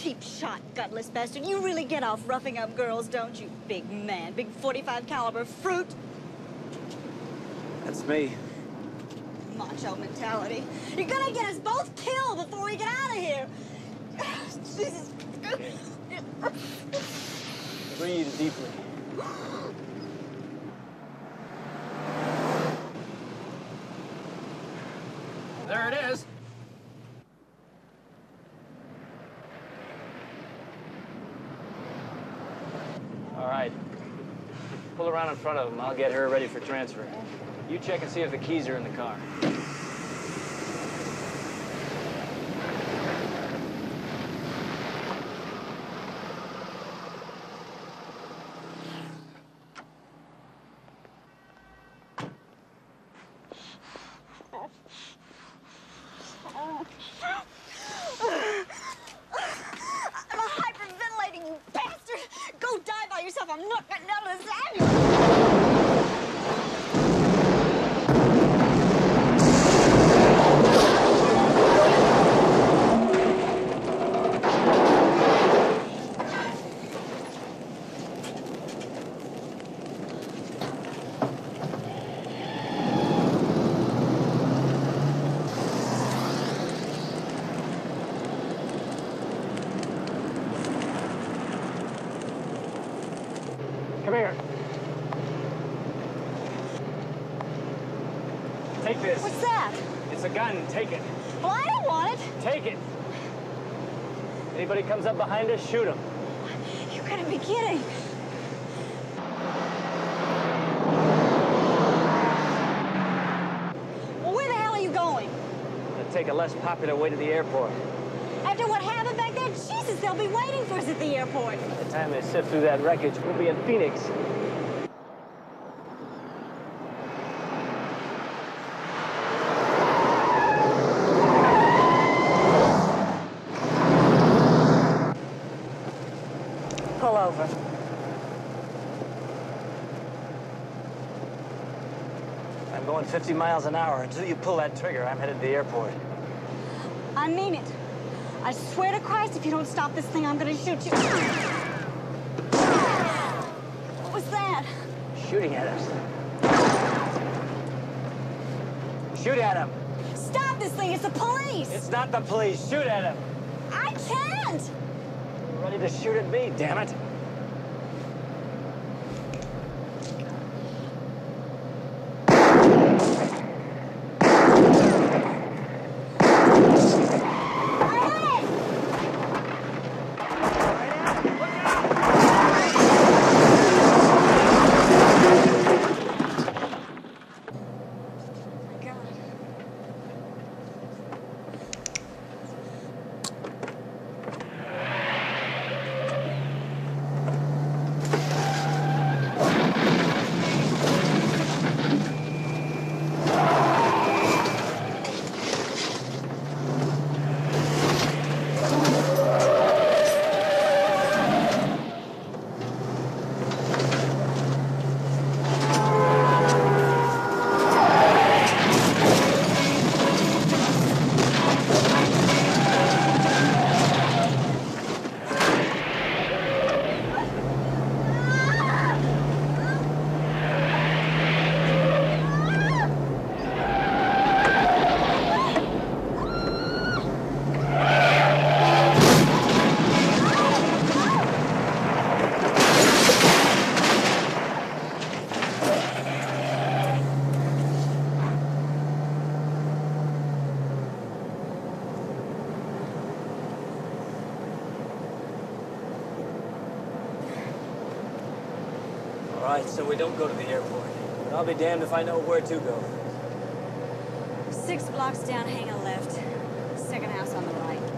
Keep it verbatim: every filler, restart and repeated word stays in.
cheap shot, gutless bastard. You really get off roughing up girls, don't you, big man? Big forty-five caliber fruit? That's me. Macho mentality. You're gonna get us both killed before we get out of here. Jesus. Breathe deeply. There it is. All right. Pull around in front of him. I'll get her ready for transfer. You check and see if the keys are in the car. I'm hyperventilating, you bastard! Go die by yourself. I'm not getting out of this ambulance. Come here. Take this. What's that? It's a gun. Take it. Well, I don't want it. Take it. Anybody comes up behind us, shoot him. You gotta be kidding. Well, where the hell are you going? I'm gonna take a less popular way to the airport. After what happened back there, Jesus, they'll be waiting for us at the airport. By the time they sift through that wreckage, we'll be in Phoenix. Pull over. I'm going fifty miles an hour. Until you pull that trigger, I'm headed to the airport. I mean it. I swear to Christ, if you don't stop this thing, I'm gonna shoot you. What was that? Shooting at us. Shoot at him. Stop this thing, it's the police! It's not the police. Shoot at him. I can't! You're ready to shoot at me, damn it. All right, so we don't go to the airport. But I'll be damned if I know where to go. Six blocks down, hang on.